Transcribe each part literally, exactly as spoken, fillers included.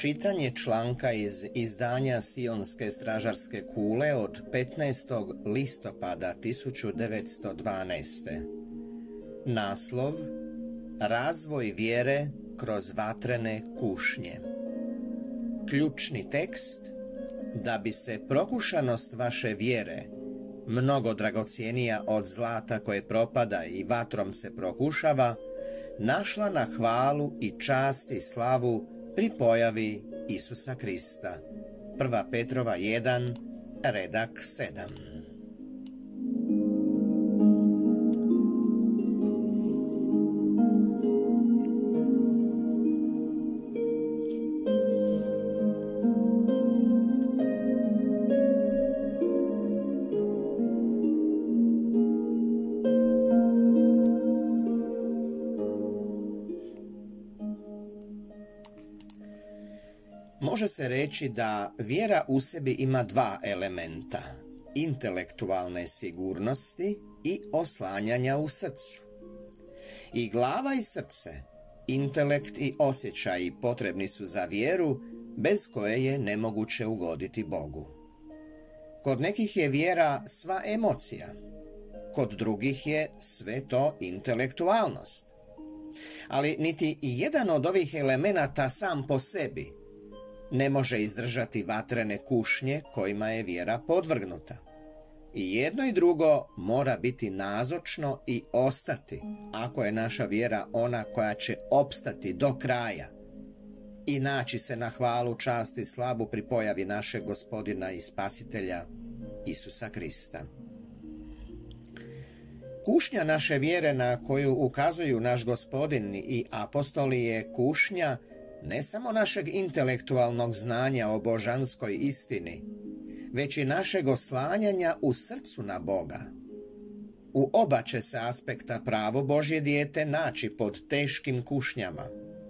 čitanje članka iz izdanja Sionske stražarske kule od petnaestog listopada tisuću devetsto dvanaeste. Naslov: Razvoj vjere kroz vatrene kušnje. Ključni tekst: da bi se prokušanost vaše vjere, mnogo dragocjenija od zlata koje propada i vatrom se prokušava, našla na hvalu i čast i slavu pri pojavi Isusa Krista. Prva Petrova jedan, redak sedam. Može se reći da vjera u sebi ima dva elementa: intelektualne sigurnosti i oslanjanja u srcu. I glava i srce, intelekt i osjećaji potrebni su za vjeru, bez koje je nemoguće ugoditi Bogu. Kod nekih je vjera sva emocija, kod drugih je sve to intelektualnost. Ali niti jedan od ovih elemenata sam po sebi ne može izdržati vatrene kušnje kojima je vjera podvrgnuta. I jedno i drugo mora biti nazočno i ostati, ako je naša vjera ona koja će opstati do kraja i naći se na hvalu, čast i slavu pri pojavi našeg Gospodina i Spasitelja Isusa Krista. Kušnja naše vjere na koju ukazuju naš Gospodin i apostoli je kušnja ne samo našeg intelektualnog znanja o božanskoj istini, već i našeg oslanjanja u srcu na Boga. U oba će se aspekta pravo Božje dijete naći pod teškim kušnjama.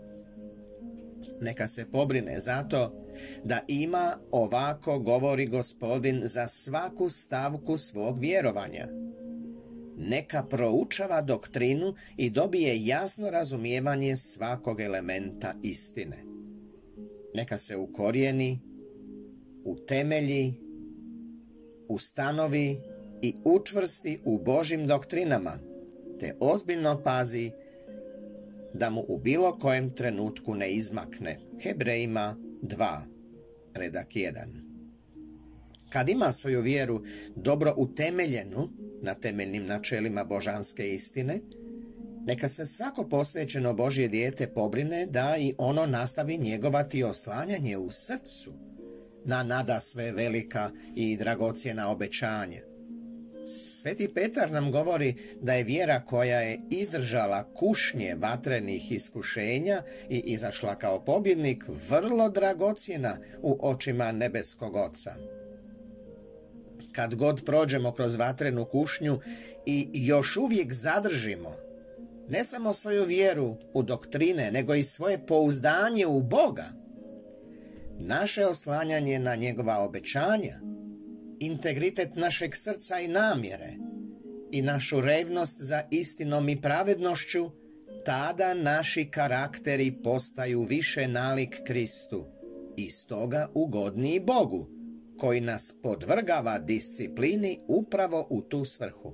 Neka se pobrine zato da ima, ovako govori Gospodin, za svaku stavku svog vjerovanja. Neka proučava doktrinu i dobije jasno razumijevanje svakog elementa istine. Neka se ukorijeni, utemelji, ustanovi i učvrsti u Božjim doktrinama, te ozbiljno pazi da mu u bilo kojem trenutku ne izmakne. Hebrejima dva, redak jedan. Kad ima svoju vjeru dobro utemeljenu na temeljnim načelima božanske istine, neka se svako posvećeno Božje dijete pobrine da i ono nastavi njegovati oslanjanje u srcu na nadasve velika i dragocjena obećanja. Sveti Petar nam govori da je vjera koja je izdržala kušnje vatrenih iskušenja i izašla kao pobjednik vrlo dragocjena u očima nebeskog Oca. Kad god prođemo kroz vatrenu kušnju i još uvijek zadržimo ne samo svoju vjeru u doktrine, nego i svoje pouzdanje u Boga, naše oslanjanje na njegova obećanja, integritet našeg srca i namjere i našu revnost za istinom i pravednošću, tada naši karakteri postaju više nalik Kristu i stoga ugodniji Bogu, koji nas podvrgava disciplini upravo u tu svrhu.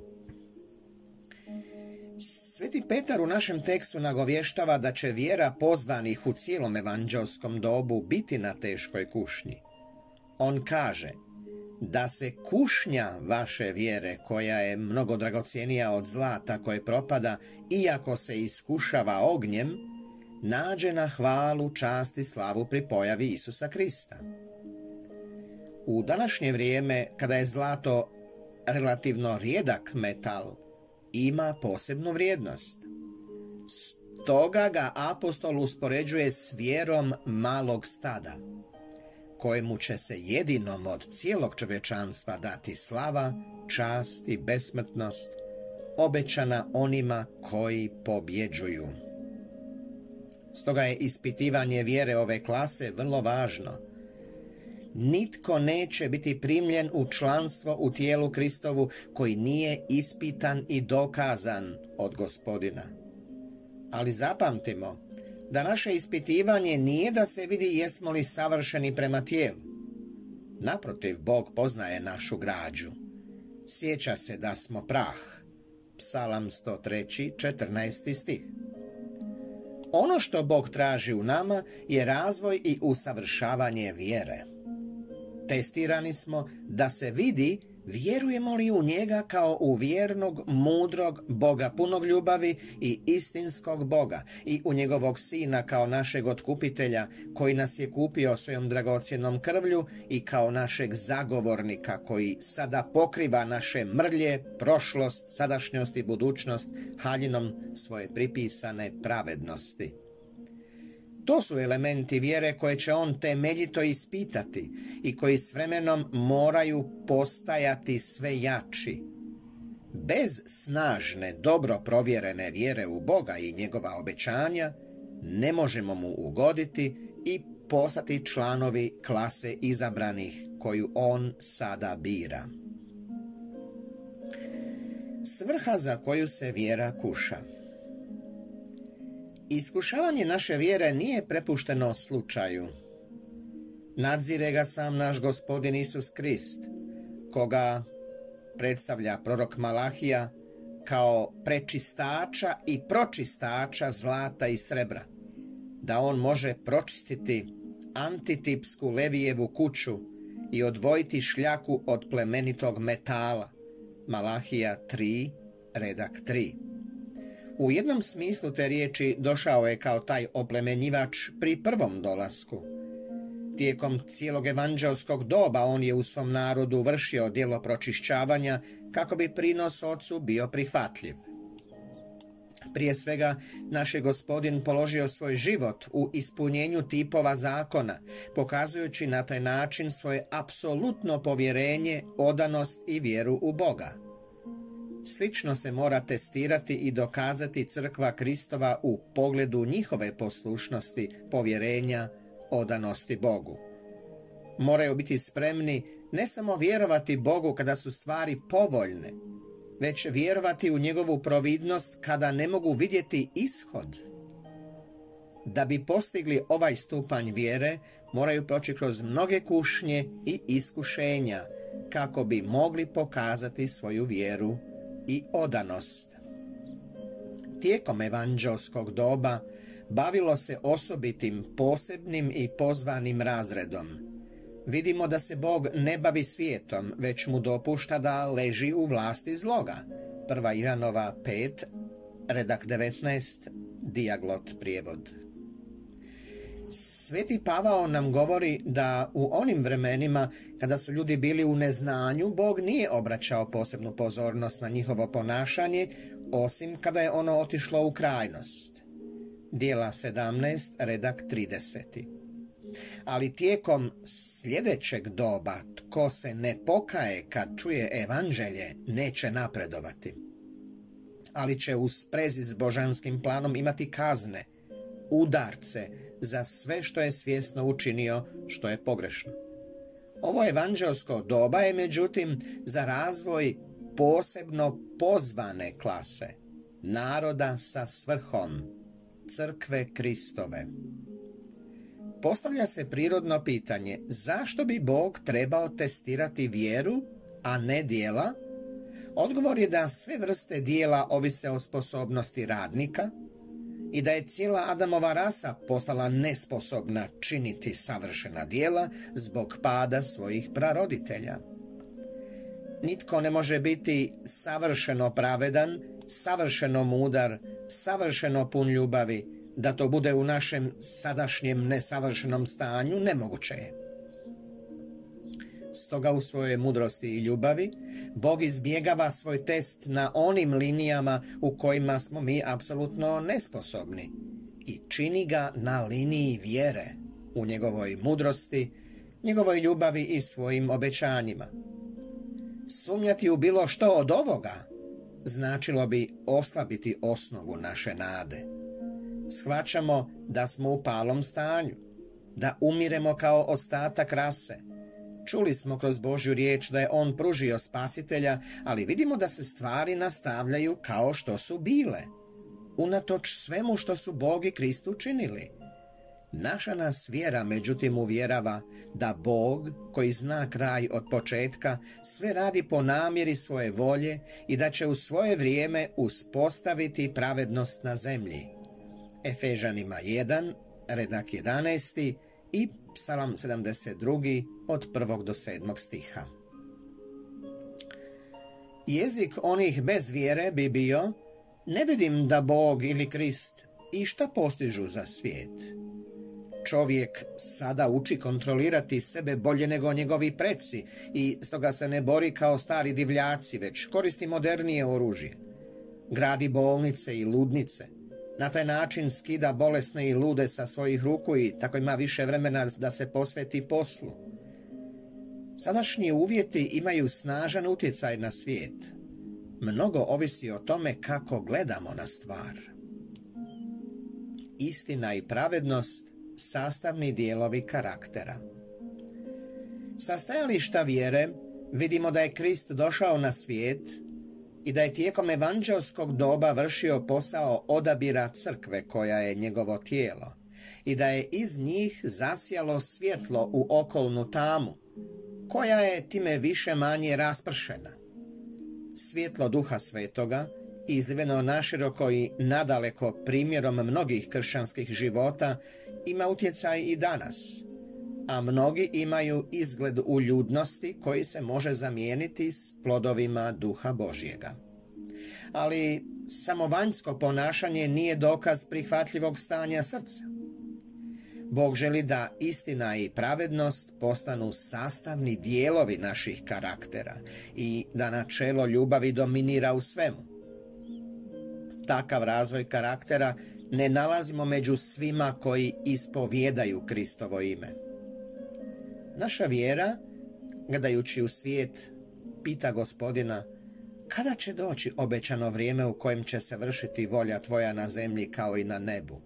Sveti Petar u našem tekstu nagovještava da će vjera pozvanih u cijelom evanđelskom dobu biti na teškoj kušnji. On kaže da se kušnja vaše vjere, koja je mnogo dragocjenija od zlata koje propada, iako se iskušava ognjem, nađe na hvalu, čast i slavu pri pojavi Isusa Krista. U današnje vrijeme, kada je zlato relativno rijedak metal, ima posebnu vrijednost. Stoga ga apostol uspoređuje s vjerom malog stada, kojemu će se jedinom od cijelog čovječanstva dati slava, čast i besmrtnost, obećana onima koji pobjeđuju. Stoga je ispitivanje vjere ove klase vrlo važno. Nitko neće biti primljen u članstvo u tijelu Kristovu koji nije ispitan i dokazan od Gospodina. Ali zapamtimo, da naše ispitivanje nije da se vidi jesmo li savršeni prema tijelu. Naprotiv, Bog poznaje našu građu. Sjeća se da smo prah. Psalam sto tri, četrnaesti stih. Ono što Bog traži u nama je razvoj i usavršavanje vjere. Testirani smo da se vidi vjerujemo li u njega kao u vjernog, mudrog, Boga punog ljubavi i istinskog Boga i u njegovog Sina kao našeg otkupitelja koji nas je kupio svojom dragocjenom krvlju i kao našeg zagovornika koji sada pokriva naše mrlje, prošlost, sadašnjost i budućnost haljinom svoje pripisane pravednosti. To su elementi vjere koje će on temeljito ispitati i koji s vremenom moraju postajati sve jači. Bez snažne, dobro provjerene vjere u Boga i njegova obećanja ne možemo mu ugoditi i postati članovi klase izabranih koju on sada bira. Svrha za koju se vjera kuša. Iskušavanje naše vjere nije prepušteno slučaju. Nadzire ga sam naš Gospodin Isus Krist, koga predstavlja prorok Malahija kao prečistača i pročistača zlata i srebra, da on može pročistiti antitipsku Levijevu kuću i odvojiti šljaku od plemenitog metala. Malahija tri, redak tri. U jednom smislu te riječi došao je kao taj oplemenjivač pri prvom dolasku. Tijekom cijelog evanđelskog doba on je u svom narodu vršio djelo pročišćavanja kako bi prinos Ocu bio prihvatljiv. Prije svega, naš je Gospodin položio svoj život u ispunjenju tipova zakona, pokazujući na taj način svoje apsolutno povjerenje, odanost i vjeru u Boga. Slično se mora testirati i dokazati crkva Kristova u pogledu njihove poslušnosti, povjerenja, odanosti Bogu. Moraju biti spremni ne samo vjerovati Bogu kada su stvari povoljne, već vjerovati u njegovu providnost kada ne mogu vidjeti ishod. Da bi postigli ovaj stupanj vjere, moraju proći kroz mnoge kušnje i iskušenja kako bi mogli pokazati svoju vjeru i odanost. Tijekom evanđelskog doba bavilo se osobitim, posebnim i pozvanim razredom. Vidimo da se Bog ne bavi svijetom, već mu dopušta da leži u vlasti zloga. Prva Ivanova pet, redak devetnaest, Dijaglot prijevod. Sveti Pavao nam govori da u onim vremenima kada su ljudi bili u neznanju, Bog nije obraćao posebnu pozornost na njihovo ponašanje, osim kada je ono otišlo u krajnost. Djela sedamnaest, redak trideset. Ali tijekom sljedećeg doba, tko se ne pokaje kad čuje evanđelje, neće napredovati. Ali će u sprezi s božanskim planom imati kazne, udarce za sve što je svjesno učinio, što je pogrešno. Ovo evanđelsko doba je međutim za razvoj posebno pozvane klase, naroda sa svrhom, crkve Kristove. Postavlja se prirodno pitanje, zašto bi Bog trebao testirati vjeru, a ne djela? Odgovor je da sve vrste djela ovise o sposobnosti radnika i da je cijela Adamova rasa postala nesposobna činiti savršena djela zbog pada svojih praroditelja. Nitko ne može biti savršeno pravedan, savršeno mudar, savršeno pun ljubavi. Da to bude u našem sadašnjem nesavršenom stanju, nemoguće je. Stoga u svojoj mudrosti i ljubavi Bog izbjegava svoj test na onim linijama u kojima smo mi apsolutno nesposobni i čini ga na liniji vjere u njegovoj mudrosti, njegovoj ljubavi i svojim obećanjima. Sumnjati u bilo što od ovoga značilo bi oslabiti osnovu naše nade. Shvaćamo da smo u palom stanju, da umiremo kao ostatak rase. Čuli smo kroz Božju riječ da je on pružio spasitelja, ali vidimo da se stvari nastavljaju kao što su bile. unatoč svemu što su Bog i Krist učinili. Naša nas vjera međutim uvjerava da Bog, koji zna kraj od početka, sve radi po namjeri svoje volje i da će u svoje vrijeme uspostaviti pravednost na zemlji. Efežanima jedan, redak jedanaesti i Psalam sedamdeset drugi od prvog do sedmog stiha. Jezik onih bez vjere bi bio: ne vidim da Bog ili Krist išta postižu za svijet. Čovjek sada uči kontrolirati sebe bolje nego njegovi preci i stoga se ne bori kao stari divljaci, već koristi modernije oružje. Gradi bolnice i ludnice. Na taj način skida bolesne i lude sa svojih ruku i tako ima više vremena da se posveti poslu. Sadašnji uvjeti imaju snažan utjecaj na svijet. Mnogo ovisi o tome kako gledamo na stvar. Istina i pravednost sastavni dijelovi karaktera. Sa stajališta vjere vidimo da je Krist došao na svijet i da je tijekom evanđelskog doba vršio posao odabira crkve koja je njegovo tijelo i da je iz njih zasjalo svjetlo u okolnu tamu, koja je time više manje raspršena. Svjetlo Duha Svetoga, izljeveno naširoko i nadaleko primjerom mnogih kršćanskih života, ima utjecaj i danas, a mnogi imaju izgled uljudnosti koji se može zamijeniti s plodovima Duha Božjega. Ali samo vanjsko ponašanje nije dokaz prihvatljivog stanja srca. Bog želi da istina i pravednost postanu sastavni dijelovi naših karaktera i da načelo ljubavi dominira u svemu. Takav razvoj karaktera ne nalazimo među svima koji ispovijedaju Kristovo ime. Naša vjera, gledajući u svijet, pita Gospodina: kada će doći obećano vrijeme u kojem će se vršiti volja Tvoja na zemlji kao i na nebu?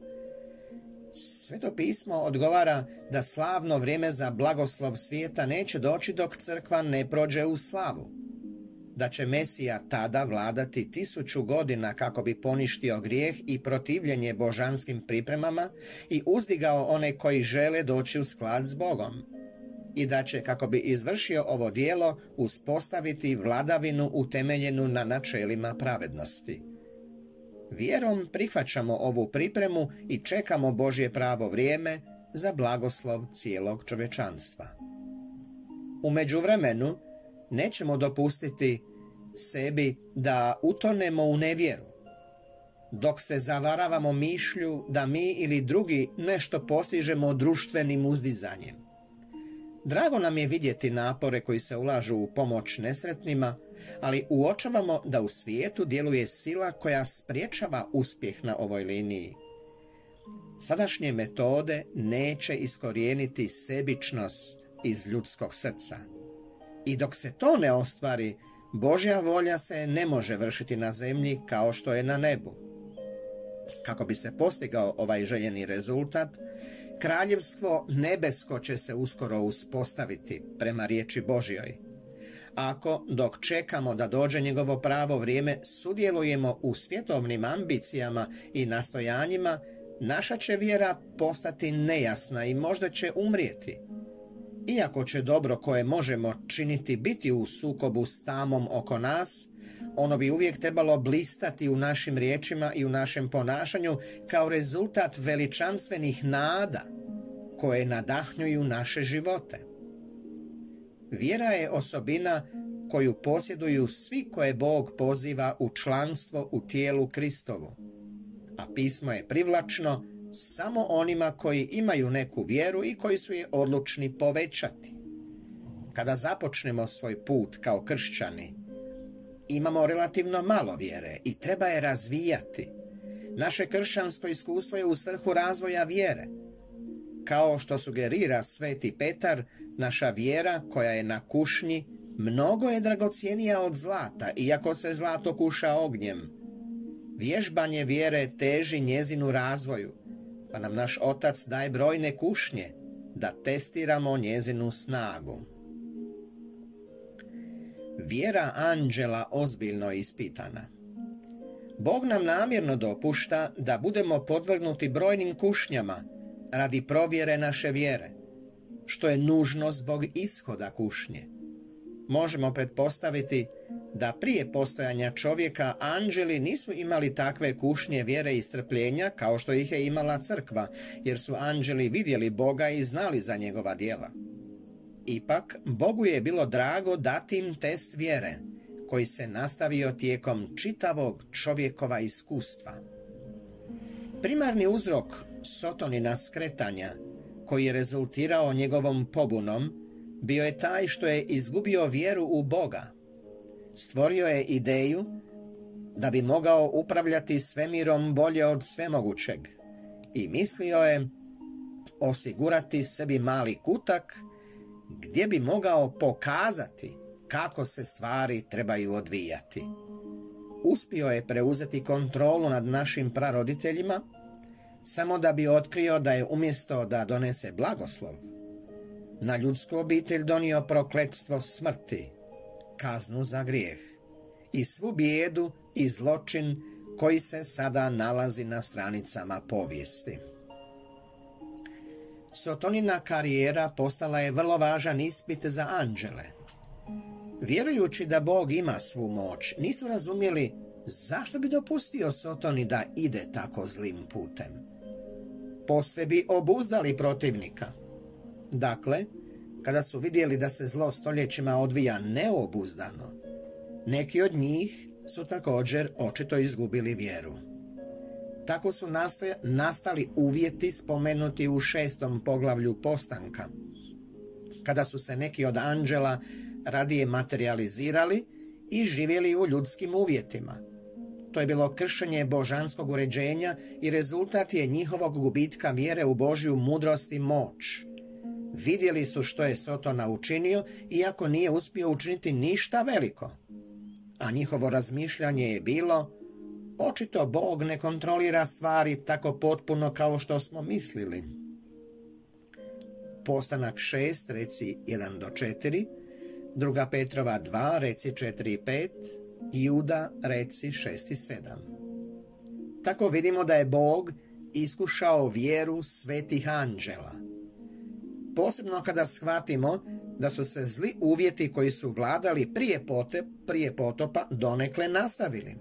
Sveto pismo odgovara da slavno vrijeme za blagoslov svijeta neće doći dok crkva ne prođe u slavu. Da će Mesija tada vladati tisuću godina kako bi poništio grijeh i protivljenje božanskim pripremama i uzdigao one koji žele doći u sklad s Bogom. I da će, kako bi izvršio ovo djelo, uspostaviti vladavinu utemeljenu na načelima pravednosti. Vjerom prihvaćamo ovu pripremu i čekamo Božje pravo vrijeme za blagoslov cijelog čovječanstva. U međuvremenu nećemo dopustiti sebi da utonemo u nevjeru, dok se zavaravamo mišlju da mi ili drugi nešto postižemo društvenim uzdizanjem. Drago nam je vidjeti napore koji se ulažu u pomoć nesretnima, ali uočavamo da u svijetu djeluje sila koja spriječava uspjeh na ovoj liniji. Sadašnje metode neće iskorijeniti sebičnost iz ljudskog srca. I dok se to ne ostvari, Božja volja se ne može vršiti na zemlji kao što je na nebu. Kako bi se postigao ovaj željeni rezultat, kraljevstvo nebesko će se uskoro uspostaviti prema riječi Božjoj. Ako, dok čekamo da dođe njegovo pravo vrijeme, sudjelujemo u svjetovnim ambicijama i nastojanjima, naša će vjera postati nejasna i možda će umrijeti. Iako će dobro koje možemo činiti biti u sukobu s tamom oko nas, ono bi uvijek trebalo blistati u našim riječima i u našem ponašanju kao rezultat veličanstvenih nada koje nadahnjuju naše živote. Vjera je osobina koju posjeduju svi koje Bog poziva u članstvo u tijelu Kristovu, a pismo je privlačno samo onima koji imaju neku vjeru i koji su je odlučni povećati. Kada započnemo svoj put kao kršćani, imamo relativno malo vjere i treba je razvijati. Naše kršćansko iskustvo je u svrhu razvoja vjere. Kao što sugerira sveti Petar, naša vjera koja je na kušnji mnogo je dragocjenija od zlata, iako se zlato kuša ognjem. Vježbanje vjere teži njezinu razvoju, pa nam naš Otac daje brojne kušnje da testiramo njezinu snagu. Vjera anđela ozbiljno ispitana. Bog nam namjerno dopušta da budemo podvrgnuti brojnim kušnjama radi provjere naše vjere, što je nužno zbog ishoda kušnje. Možemo pretpostaviti da prije postojanja čovjeka anđeli nisu imali takve kušnje vjere i strpljenja kao što ih je imala crkva, jer su anđeli vidjeli Boga i znali za njegova djela. Ipak, Bogu je bilo drago dati im test vjere, koji se nastavio tijekom čitavog čovjekova iskustva. Primarni uzrok Sotonina skretanja, koji je rezultirao njegovom pobunom, bio je taj što je izgubio vjeru u Boga. Stvorio je ideju da bi mogao upravljati svemirom bolje od svemogućeg i mislio je osigurati sebi mali kutak gdje bi mogao pokazati kako se stvari trebaju odvijati. Uspio je preuzeti kontrolu nad našim praroditeljima samo da bi otkrio da je umjesto da donese blagoslov, na ljudsku obitelj donio prokletstvo smrti, kaznu za grijeh i svu bijedu i zločin koji se sada nalazi na stranicama povijesti. Sotonina karijera postala je vrlo važan ispit za anđele. Vjerujući da Bog ima svu moć, nisu razumjeli zašto bi dopustio Sotoni da ide tako zlim putem. Posve bi obuzdali protivnika. Dakle, kada su vidjeli da se zlo stoljećima odvija neobuzdano, neki od njih su također očito izgubili vjeru. Tako su nastoja, nastali uvjeti spomenuti u šestom poglavlju postanka, kada su se neki od anđela radije materializirali i živjeli u ljudskim uvjetima. To je bilo kršenje božanskog uređenja i rezultat je njihovog gubitka vjere u Božju mudrost i moć. Vidjeli su što je Sotona učinio, iako nije uspio učiniti ništa veliko. A njihovo razmišljanje je bilo: očito Bog ne kontrolira stvari tako potpuno kao što smo mislili. Postanak šest, reci jedan do četiri, druga Petrova dva, reci četiri i pet, Juda, reci šest i sedam. Tako vidimo da je Bog iskušao vjeru svetih anđela. Posebno kada shvatimo da su se zli uvjeti koji su vladali prije, potep, prije potopa donekle nastavili.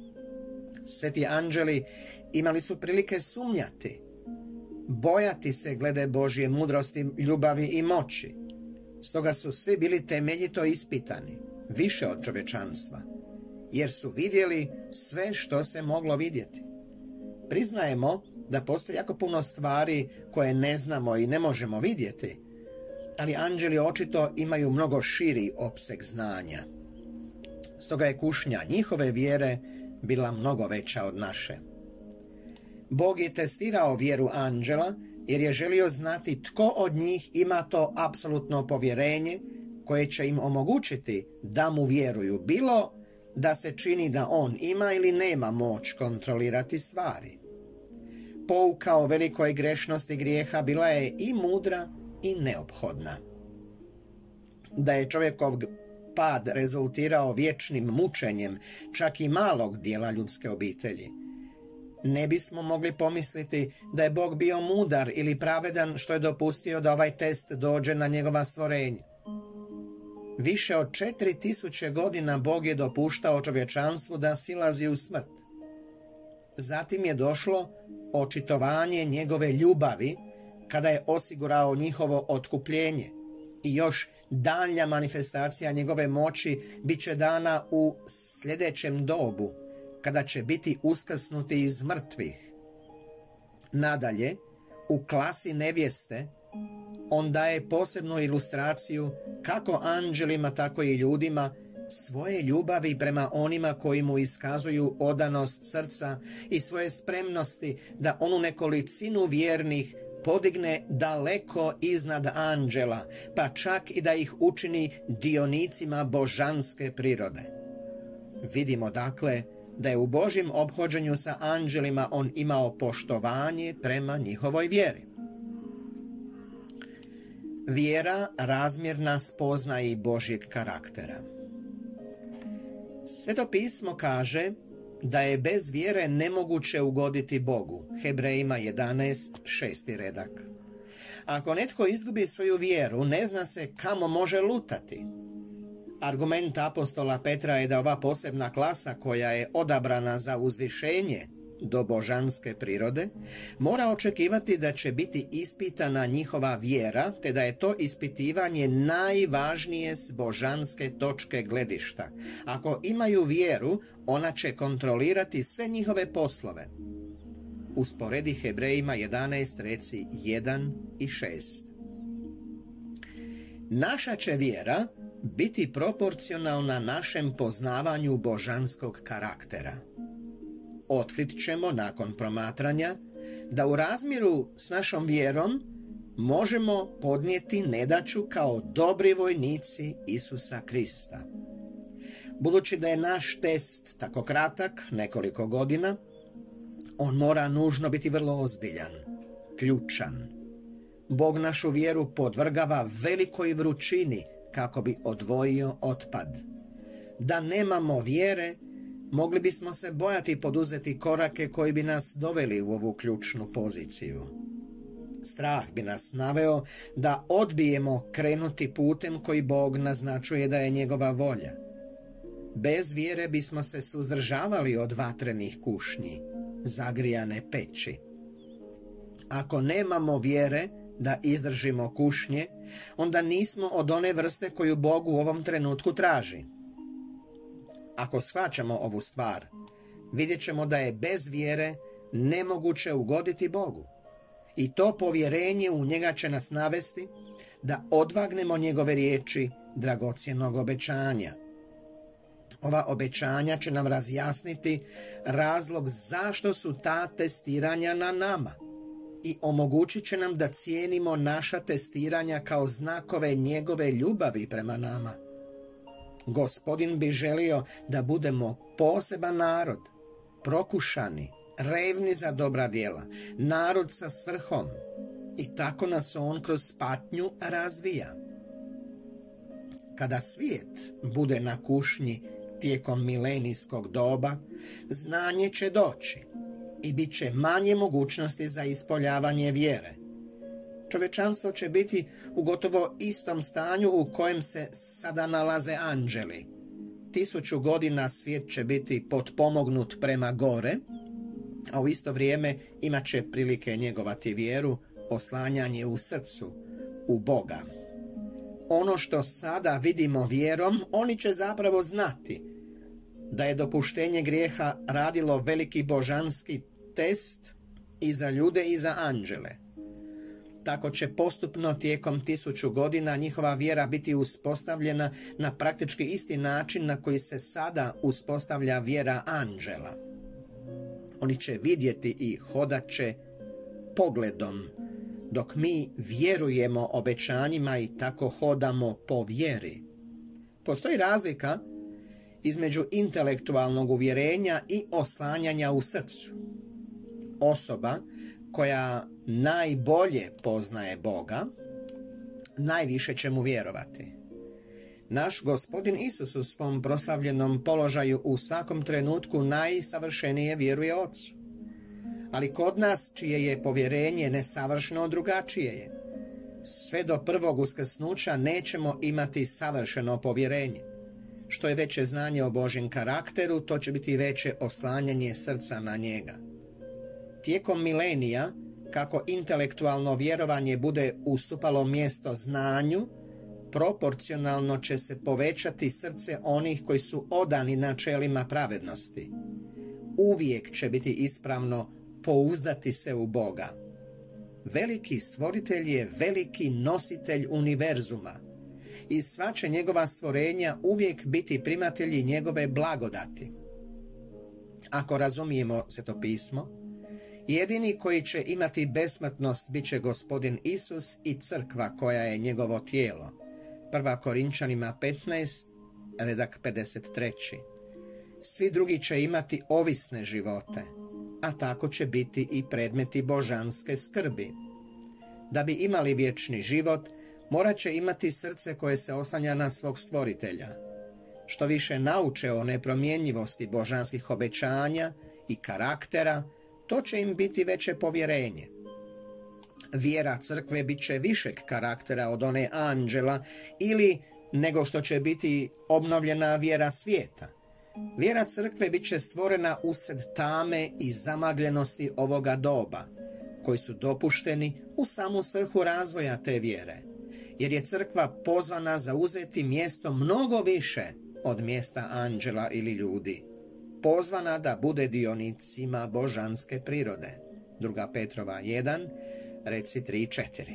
Sveti anđeli imali su prilike sumnjati, bojati se glede Božje mudrosti, ljubavi i moći. Stoga su svi bili temeljito ispitani, više od čovječanstva, jer su vidjeli sve što se moglo vidjeti. Priznajemo da postoji jako puno stvari koje ne znamo i ne možemo vidjeti, ali anđeli očito imaju mnogo širi opseg znanja. Stoga je kušnja njihove vjere bila mnogo veća od naše. Bog je testirao vjeru anđela jer je želio znati tko od njih ima to apsolutno povjerenje koje će im omogućiti da mu vjeruju, bilo da se čini da on ima ili nema moć kontrolirati stvari. Pouka o velikoj grešnosti grijeha bila je i mudra i neophodna. Da je čovjekov pad rezultirao vječnim mučenjem čak i malog dijela ljudske obitelji, ne bismo mogli pomisliti da je Bog bio mudar ili pravedan što je dopustio da ovaj test dođe na njegova stvorenja. Više od četiri tisuće godina Bog je dopuštao čovječanstvu da silazi u smrt. Zatim je došlo očitovanje njegove ljubavi kada je osigurao njihovo otkupljenje i još daljnja manifestacija njegove moći bit će dana u sljedećem dobu, kada će biti uskrsnuti iz mrtvih. Nadalje, u klasi nevjeste, on daje posebnu ilustraciju kako anđelima, tako i ljudima, svoje ljubavi prema onima koji mu iskazuju odanost srca i svoje spremnosti da onu nekolicinu vjernih podigne daleko iznad anđela, pa čak i da ih učini dionicima božanske prirode. Vidimo dakle da je u Božjem ophođenju sa anđelima on imao poštovanje prema njihovoj vjeri. Vjera razmjerna spoznaji Božjeg karaktera. Sveto pismo kaže da je bez vjere nemoguće ugoditi Bogu. Hebrejima jedanaest, šesti redak. Ako netko izgubi svoju vjeru, ne zna se kamo može lutati. Argument apostola Petra je da ova posebna klasa koja je odabrana za uzvišenje do božanske prirode, mora očekivati da će biti ispitana njihova vjera, te da je to ispitivanje najvažnije s božanske točke gledišta. Ako imaju vjeru, ona će kontrolirati sve njihove poslove. Usporedi Hebrejima jedanaest, reci jedan i šest. Naša će vjera biti proporcionalna našem poznavanju božanskog karaktera. Otkrit ćemo nakon promatranja da u razmjeru s našom vjerom možemo podnijeti nedaću kao dobri vojnici Isusa Krista. Budući da je naš test tako kratak, nekoliko godina, on mora nužno biti vrlo ozbiljan, ključan. Bog našu vjeru podvrgava velikoj vrućini kako bi odvojio otpad. Da nemamo vjere, mogli bismo se bojati poduzeti korake koji bi nas doveli u ovu ključnu poziciju. Strah bi nas naveo da odbijemo krenuti putem koji Bog naznačuje da je njegova volja. Bez vjere bismo se suzdržavali od vatrenih kušnji, zagrijane peći. Ako nemamo vjere da izdržimo kušnje, onda nismo od one vrste koju Bog u ovom trenutku traži. Ako shvaćamo ovu stvar, vidjet ćemo da je bez vjere nemoguće ugoditi Bogu. I to povjerenje u njega će nas navesti da odvagnemo njegove riječi dragocjenog obećanja. Ova obećanja će nam razjasniti razlog zašto su ta testiranja na nama i omogućit će nam da cijenimo naša testiranja kao znakove njegove ljubavi prema nama. Gospodin bi želio da budemo poseban narod, prokušani, revni za dobra djela, narod sa svrhom, i tako nas on kroz patnju razvija. Kada svijet bude na kušnji tijekom milenijskog doba, znanje će doći i bit će manje mogućnosti za ispoljavanje vjere. Čovječanstvo će biti u gotovo istom stanju u kojem se sada nalaze anđeli. Tisuću godina svijet će biti potpomognut prema gore, a u isto vrijeme imat će prilike njegovati vjeru, oslanjanje u srcu, u Boga. Ono što sada vidimo vjerom, oni će zapravo znati da je dopuštenje grijeha radilo veliki božanski test i za ljude i za anđele. Tako će postupno tijekom tisuću godina njihova vjera biti uspostavljena na praktički isti način na koji se sada uspostavlja vjera anđela. Oni će vidjeti i hodat će pogledom, dok mi vjerujemo obećanjima i tako hodamo po vjeri. Postoji razlika između intelektualnog uvjerenja i oslanjanja u srcu. Osoba koja najbolje poznaje Boga, najviše će mu vjerovati. Naš Gospodin Isus u svom proslavljenom položaju u svakom trenutku najsavršenije vjeruje Otcu. Ali kod nas, čije je povjerenje nesavršeno, drugačije je. Sve do prvog uskrsnuća nećemo imati savršeno povjerenje. Što je veće znanje o Božjem karakteru, to će biti veće oslanjanje srca na njega. Tijekom milenija, kako intelektualno vjerovanje bude ustupalo mjesto znanju, proporcionalno će se povećati srce onih koji su odani načelima pravednosti. Uvijek će biti ispravno pouzdati se u Boga. Veliki stvoritelj je veliki nositelj univerzuma i sva će njegova stvorenja uvijek biti primatelji njegove blagodati. Ako razumijemo Sveto pismo, jedini koji će imati besmrtnost bit će Gospodin Isus i crkva koja je njegovo tijelo. Prva Korinčanima petnaest, redak pedeset tri. Svi drugi će imati ovisne živote, a tako će biti i predmeti božanske skrbi. Da bi imali vječni život, morat će imati srce koje se oslanja na svog stvoritelja. što više nauče o nepromjenjivosti božanskih obećanja i karaktera, to će im biti veće povjerenje. Vjera crkve bit će višeg karaktera od one anđela ili nego što će biti obnovljena vjera svijeta. Vjera crkve bit će stvorena usred tame i zamagljenosti ovoga doba, koji su dopušteni u samu svrhu razvoja te vjere, jer je crkva pozvana zauzeti mjesto mnogo više od mjesta anđela ili ljudi, pozvana da bude dionicima božanske prirode. Druga Petrova jedan, reci tri četiri.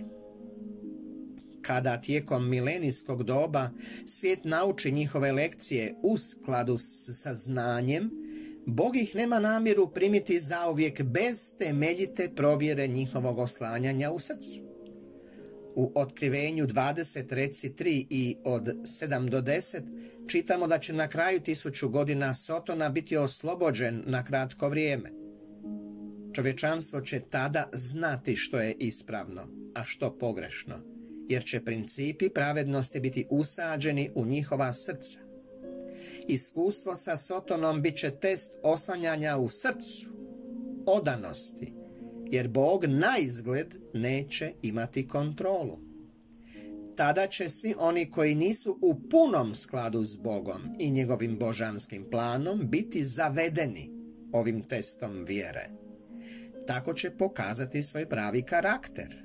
Kada tijekom milenijskog doba svijet nauči njihove lekcije u skladu sa znanjem, Bog ih nema namjeru primiti zauvijek bez temeljite provjere njihovog oslanjanja u srcu. U Otkrivenju dvadeset, reci tri i od sedam do deset čitamo da će na kraju tisuću godina Sotona biti oslobođen na kratko vrijeme. Čovječanstvo će tada znati što je ispravno, a što pogrešno, jer će principi pravednosti biti usađeni u njihova srca. Iskustvo sa Sotonom bit će test oslanjanja u srcu, odanosti, jer Bog naizgled neće imati kontrolu. Tada će svi oni koji nisu u punom skladu s Bogom i njegovim božanskim planom biti zavedeni ovim testom vjere. Tako će pokazati svoj pravi karakter.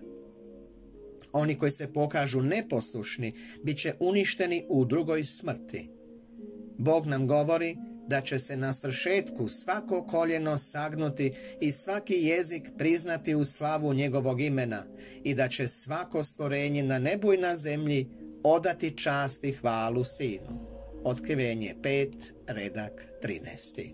Oni koji se pokažu neposlušni bit će uništeni u drugoj smrti. Bog nam govori da će se na svršetku svako koljeno sagnuti i svaki jezik priznati u slavu njegovog imena i da će svako stvorenje na nebu i na zemlji odati čast i hvalu Sinu. Otkrivenje pet, redak trinaesti.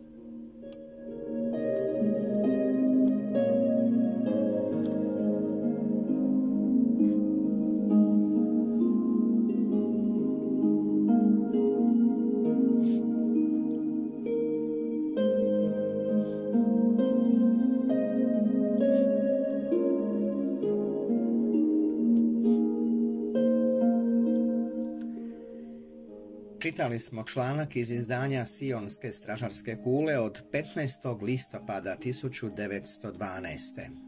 Čitali smo članak iz izdanja Sionske stražarske kule od petnaestog listopada tisuću devetsto dvanaeste.